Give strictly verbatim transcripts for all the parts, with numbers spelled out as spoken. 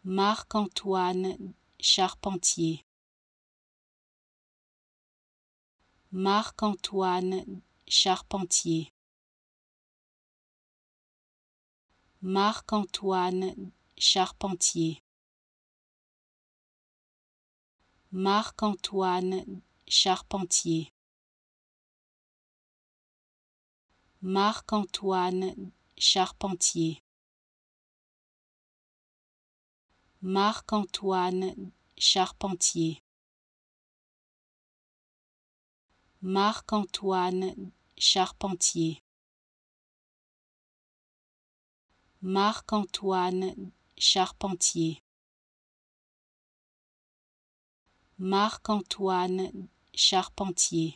Marc-Antoine Charpentier. Marc-Antoine Charpentier. Marc-Antoine Charpentier. Marc-Antoine Charpentier. Marc-Antoine Charpentier. Marc-Antoine Charpentier. Marc-Antoine Charpentier. Marc-Antoine Charpentier. Marc-Antoine Charpentier.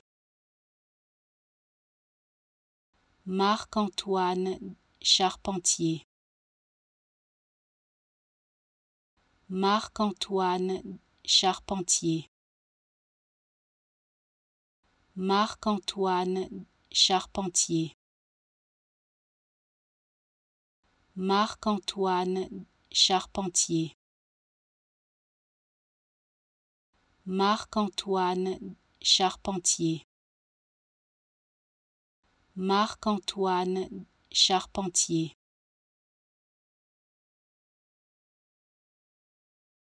Marc-Antoine Charpentier. Marc-Antoine Charpentier. Marc-Antoine Charpentier. Marc-Antoine Charpentier. Marc-Antoine Charpentier. Marc-Antoine Charpentier.